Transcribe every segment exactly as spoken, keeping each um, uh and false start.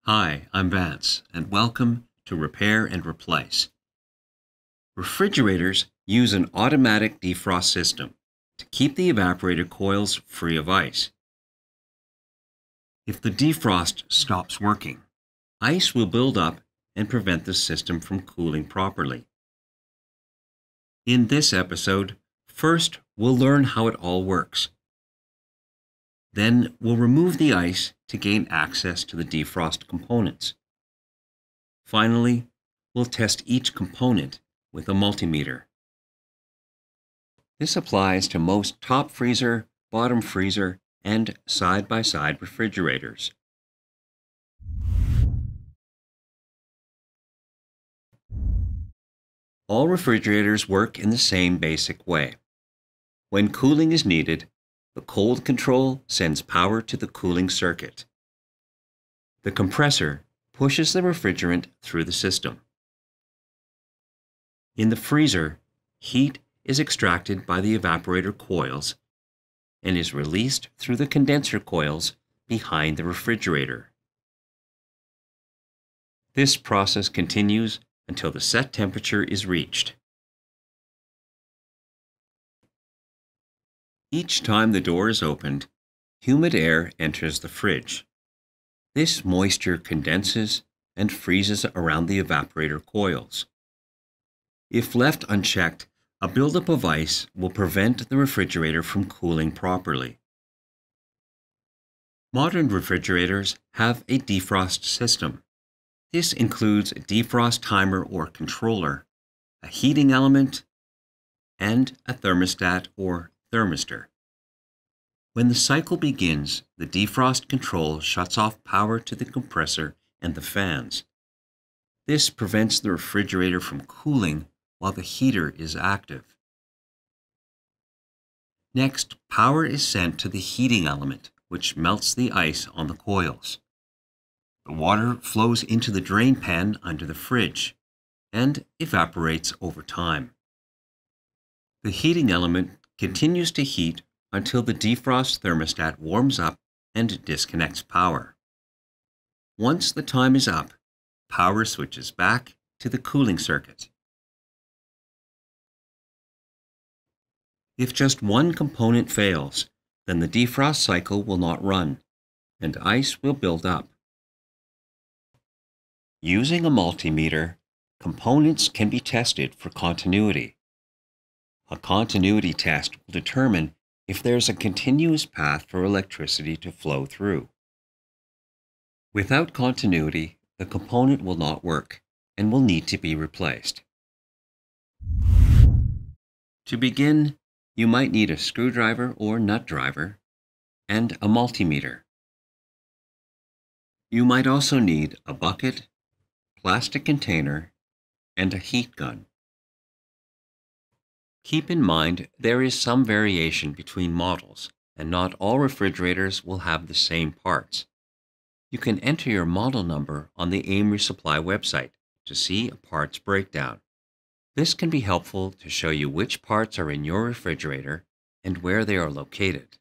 Hi, I'm Vance, and welcome to Repair and Replace. Refrigerators use an automatic defrost system to keep the evaporator coils free of ice. If the defrost stops working, ice will build up and prevent the system from cooling properly. In this episode, first we'll learn how it all works. Then we'll remove the ice to gain access to the defrost components. Finally, we'll test each component with a multimeter. This applies to most top freezer, bottom freezer, and side-by-side refrigerators. All refrigerators work in the same basic way. When cooling is needed, the cold control sends power to the cooling circuit. The compressor pushes the refrigerant through the system. In the freezer, heat is extracted by the evaporator coils and is released through the condenser coils behind the refrigerator. This process continues until the set temperature is reached. Each time the door is opened, humid air enters the fridge. This moisture condenses and freezes around the evaporator coils. If left unchecked, a buildup of ice will prevent the refrigerator from cooling properly. Modern refrigerators have a defrost system. This includes a defrost timer or controller, a heating element, and a thermostat or thermistor. When the cycle begins, the defrost control shuts off power to the compressor and the fans. This prevents the refrigerator from cooling while the heater is active. Next, power is sent to the heating element, which melts the ice on the coils. The water flows into the drain pan under the fridge and evaporates over time. The heating element continues to heat until the defrost thermostat warms up and disconnects power. Once the time is up, power switches back to the cooling circuit. If just one component fails, then the defrost cycle will not run, and ice will build up. Using a multimeter, components can be tested for continuity. A continuity test will determine if there's a continuous path for electricity to flow through. Without continuity, the component will not work and will need to be replaced. To begin, you might need a screwdriver or nut driver and a multimeter. You might also need a bucket, plastic container, and a heat gun. Keep in mind there is some variation between models, and not all refrigerators will have the same parts. You can enter your model number on the AIM Resupply website to see a parts breakdown. This can be helpful to show you which parts are in your refrigerator and where they are located.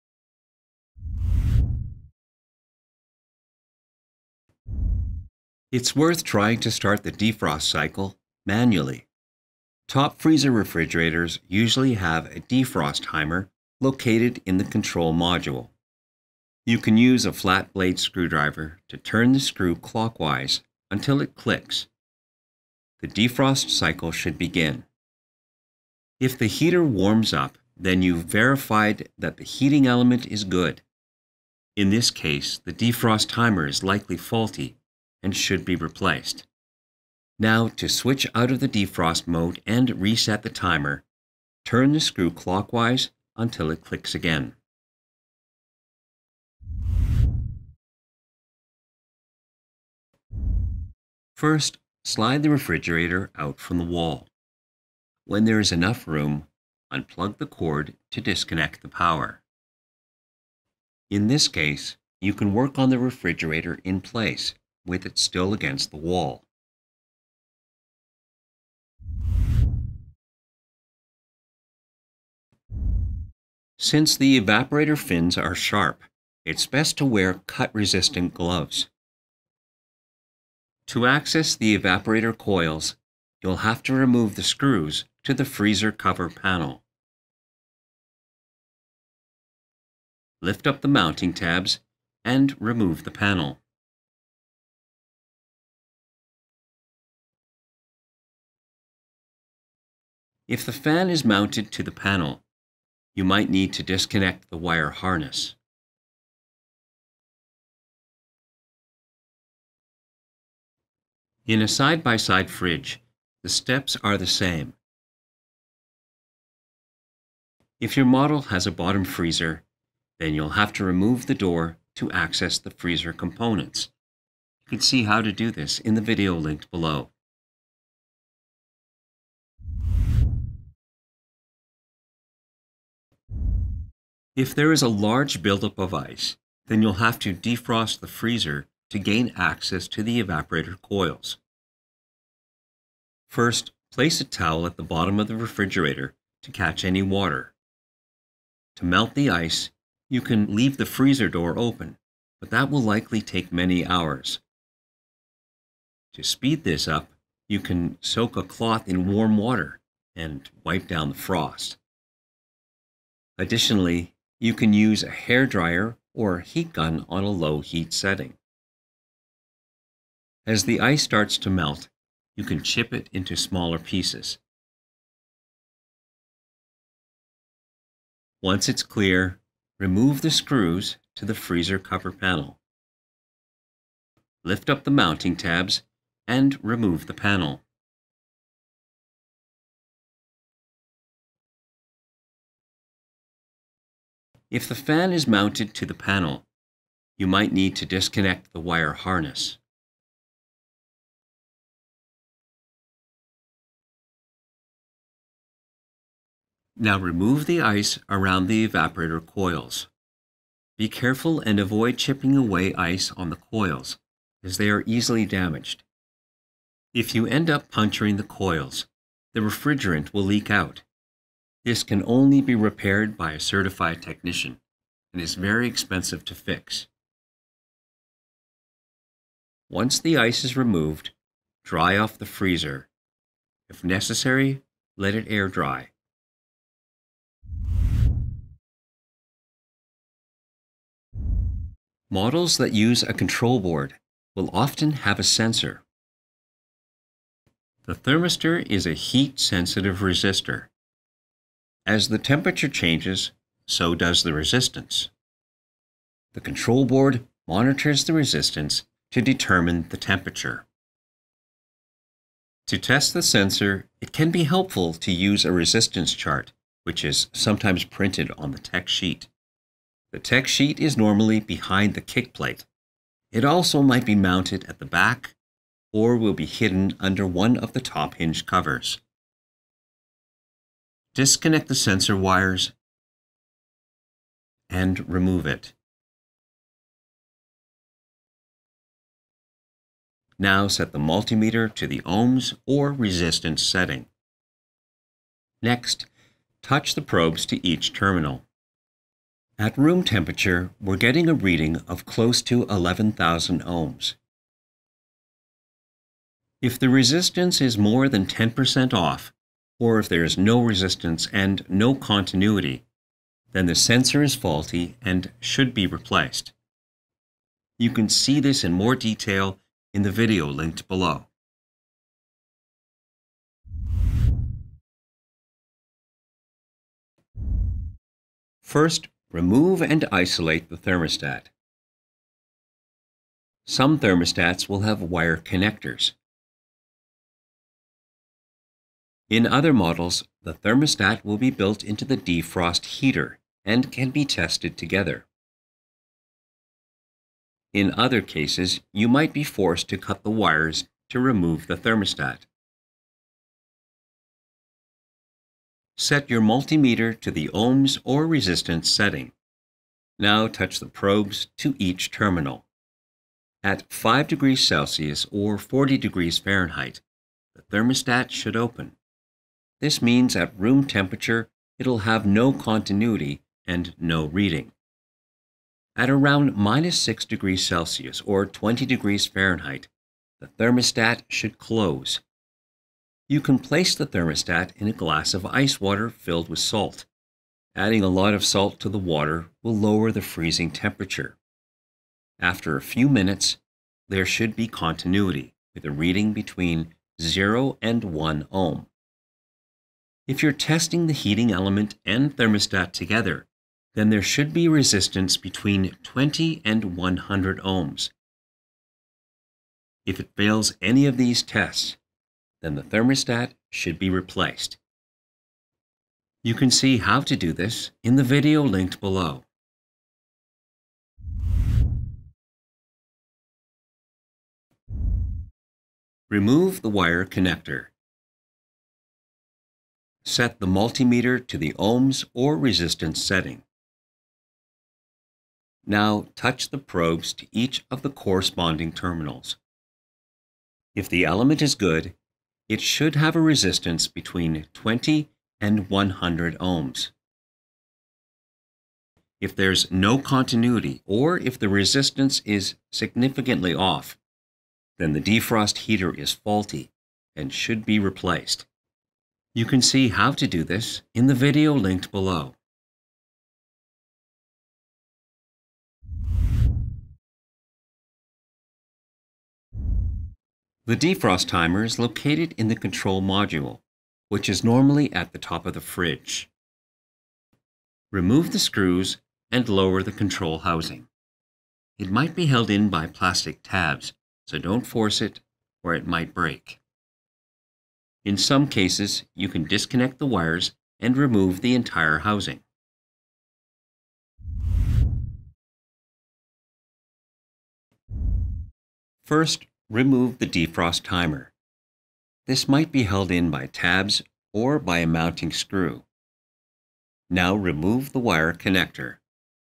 It's worth trying to start the defrost cycle manually. Top freezer refrigerators usually have a defrost timer located in the control module. You can use a flat blade screwdriver to turn the screw clockwise until it clicks. The defrost cycle should begin. If the heater warms up, then you've verified that the heating element is good. In this case, the defrost timer is likely faulty and should be replaced. Now, to switch out of the defrost mode and reset the timer, turn the screw clockwise until it clicks again. First, slide the refrigerator out from the wall. When there is enough room, unplug the cord to disconnect the power. In this case, you can work on the refrigerator in place, with it still against the wall. Since the evaporator fins are sharp, it's best to wear cut-resistant gloves. To access the evaporator coils, you'll have to remove the screws to the freezer cover panel. Lift up the mounting tabs and remove the panel. If the fan is mounted to the panel, you might need to disconnect the wire harness. In a side-by-side fridge, the steps are the same. If your model has a bottom freezer, then you'll have to remove the door to access the freezer components. You can see how to do this in the video linked below. If there is a large buildup of ice, then you'll have to defrost the freezer to gain access to the evaporator coils. First, place a towel at the bottom of the refrigerator to catch any water. To melt the ice, you can leave the freezer door open, but that will likely take many hours. To speed this up, you can soak a cloth in warm water and wipe down the frost. Additionally, you can use a hairdryer or a heat gun on a low heat setting. As the ice starts to melt, you can chip it into smaller pieces. Once it's clear, remove the screws to the freezer cover panel. Lift up the mounting tabs and remove the panel. If the fan is mounted to the panel, you might need to disconnect the wire harness. Now remove the ice around the evaporator coils. Be careful and avoid chipping away ice on the coils, as they are easily damaged. If you end up puncturing the coils, the refrigerant will leak out. This can only be repaired by a certified technician and is very expensive to fix. Once the ice is removed, dry off the freezer. If necessary, let it air dry. Models that use a control board will often have a sensor. The thermistor is a heat-sensitive resistor. As the temperature changes, so does the resistance. The control board monitors the resistance to determine the temperature. To test the sensor, it can be helpful to use a resistance chart, which is sometimes printed on the tech sheet. The tech sheet is normally behind the kick plate. It also might be mounted at the back or will be hidden under one of the top hinge covers. Disconnect the sensor wires and remove it. Now set the multimeter to the ohms or resistance setting. Next, touch the probes to each terminal. At room temperature, we're getting a reading of close to eleven thousand ohms. If the resistance is more than ten percent off, or if there is no resistance and no continuity, then the sensor is faulty and should be replaced. You can see this in more detail in the video linked below. First, remove and isolate the thermostat. Some thermostats will have wire connectors. In other models, the thermostat will be built into the Defrost Heater and can be tested together. In other cases, you might be forced to cut the wires to remove the thermostat. Set your multimeter to the ohms or resistance setting. Now touch the probes to each terminal. At five degrees Celsius or forty degrees Fahrenheit, the thermostat should open. This means at room temperature, it'll have no continuity and no reading. At around minus six degrees Celsius or twenty degrees Fahrenheit, the thermostat should close. You can place the thermostat in a glass of ice water filled with salt. Adding a lot of salt to the water will lower the freezing temperature. After a few minutes, there should be continuity with a reading between zero and one ohm. If you're testing the heating element and thermostat together, then there should be resistance between twenty and one hundred ohms. If it fails any of these tests, then the thermostat should be replaced. You can see how to do this in the video linked below. Remove the wire connector. Set the multimeter to the ohms or resistance setting. Now touch the probes to each of the corresponding terminals. If the element is good, it should have a resistance between twenty and one hundred ohms. If there's no continuity or if the resistance is significantly off, then the defrost heater is faulty and should be replaced. You can see how to do this in the video linked below. The defrost timer is located in the control module, which is normally at the top of the fridge. Remove the screws and lower the control housing. It might be held in by plastic tabs, so don't force it or it might break. In some cases, you can disconnect the wires and remove the entire housing. First, remove the defrost timer. This might be held in by tabs or by a mounting screw. Now remove the wire connector.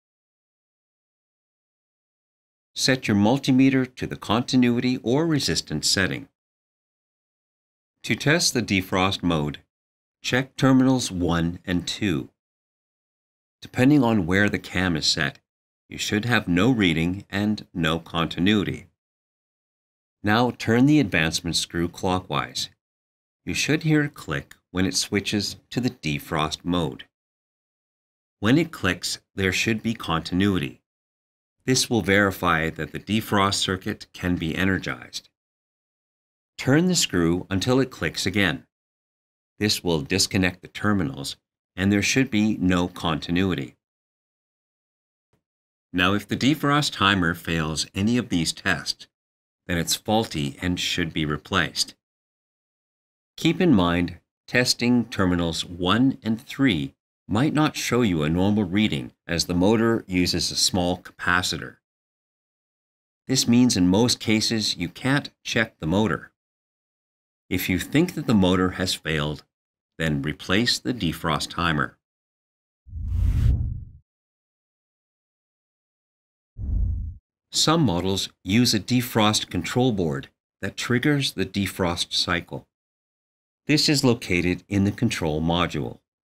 Set your multimeter to the continuity or resistance setting. To test the defrost mode, check terminals one and two. Depending on where the cam is set, you should have no reading and no continuity. Now turn the advancement screw clockwise. You should hear a click when it switches to the defrost mode. When it clicks, there should be continuity. This will verify that the defrost circuit can be energized. Turn the screw until it clicks again. This will disconnect the terminals and there should be no continuity. Now, if the defrost timer fails any of these tests, then it's faulty and should be replaced. Keep in mind, testing terminals one and three might not show you a normal reading as the motor uses a small capacitor. This means in most cases you can't check the motor. If you think that the motor has failed, then replace the defrost timer. Some models use a defrost control board that triggers the defrost cycle. This is located in the control module.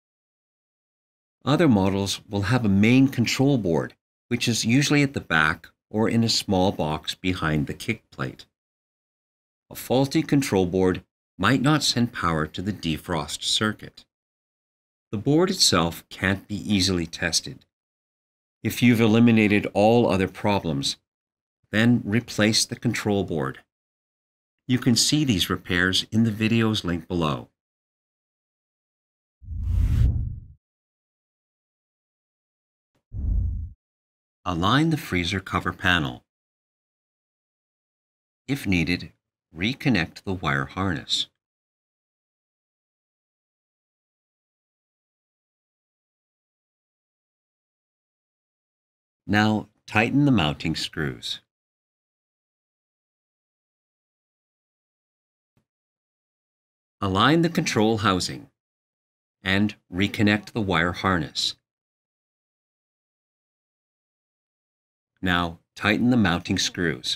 Other models will have a main control board, which is usually at the back or in a small box behind the kick plate. A faulty control board might not send power to the defrost circuit. The board itself can't be easily tested. If you've eliminated all other problems, then replace the control board. You can see these repairs in the videos linked below. Align the freezer cover panel. If needed, reconnect the wire harness. Now tighten the mounting screws. Align the control housing and reconnect the wire harness. Now tighten the mounting screws.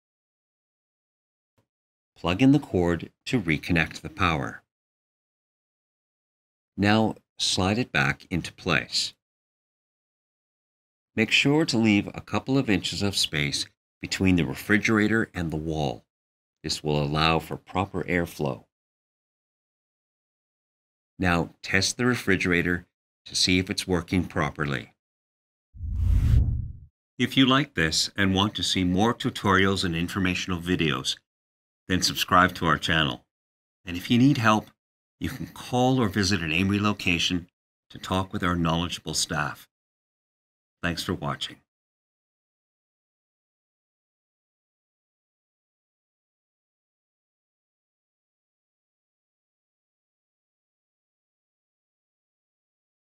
Plug in the cord to reconnect the power. Now slide it back into place. Make sure to leave a couple of inches of space between the refrigerator and the wall. This will allow for proper airflow. Now test the refrigerator to see if it's working properly. If you like this and want to see more tutorials and informational videos, then subscribe to our channel. And if you need help, you can call or visit an Amory location to talk with our knowledgeable staff. Thanks for watching.